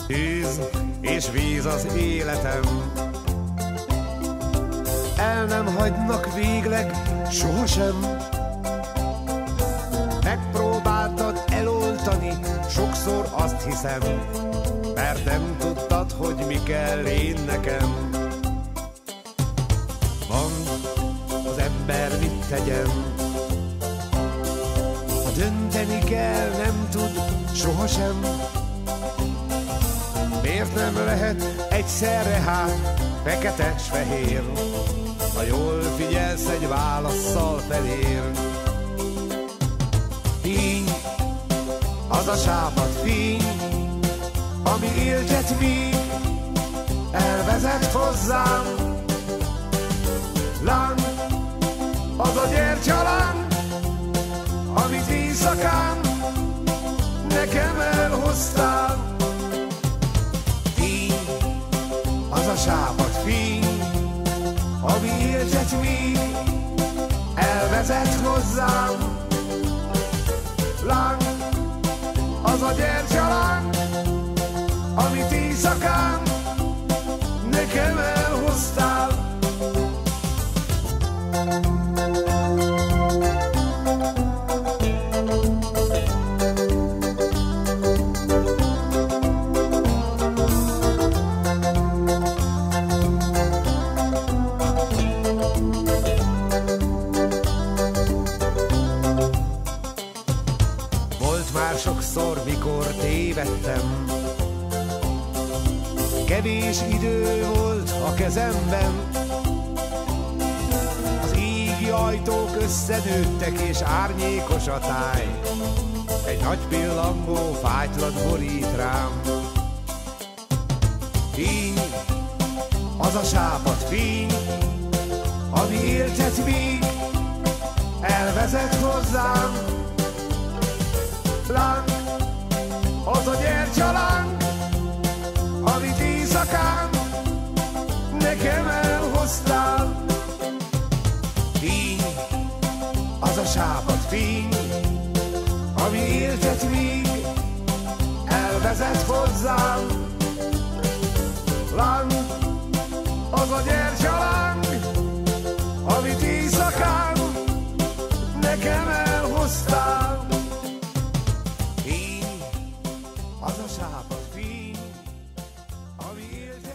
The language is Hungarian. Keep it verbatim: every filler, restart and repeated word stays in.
Tűz és víz az életem, el nem hagynak végleg sohasem. Megpróbáltad eloltani, sokszor azt hiszem, mert nem tudtad, hogy mi kell én nekem. Mondd, az ember mit tegyen, ha dönteni kell, nem tud sohasem. Miért nem lehet egyszerre hát fekete s fehér, ha jól figyelsz, egy válasszal felér. Fény, az a sápadt fény, ami éltet még, elvezet hozzám. Láng, az a gyertyaláng, amit éjszakán nekem elhoztál. Fény, az a sápadt fény, ami éltet még, elvezet hozzám. Láng, az a gyertyaláng, amit éjszakán nekem elhoztál. Már sokszor, mikor tévedtem, kevés idő volt a kezemben. Az égi ajtók összenőttek és árnyékos a táj, egy nagy pillangó fájtlat borít rám. Fény, az a sápadt fény, ami éltet még, elvezet hozzám. Láng, az a gyertyaláng, amit éjszakán nekem elhoztál. Fény, az a sápadt fény, ami éltet még, elvezet hozzám. Láng, az a gyertyaláng, amit éjszakán nekem elhoztál. Az a sápadt fény, ami élt